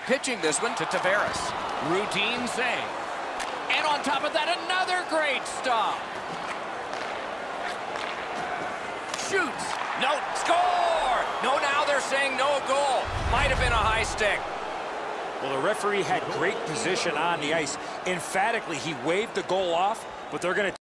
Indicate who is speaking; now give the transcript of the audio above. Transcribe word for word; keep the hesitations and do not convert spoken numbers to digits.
Speaker 1: Pitching this one to Taveras. Routine save. And on top of that, another great stop. Shoots. No, score! No, now they're saying no goal. Might have been a high stick.
Speaker 2: Well, the referee had great position on the ice. Emphatically, he waved the goal off, but they're going to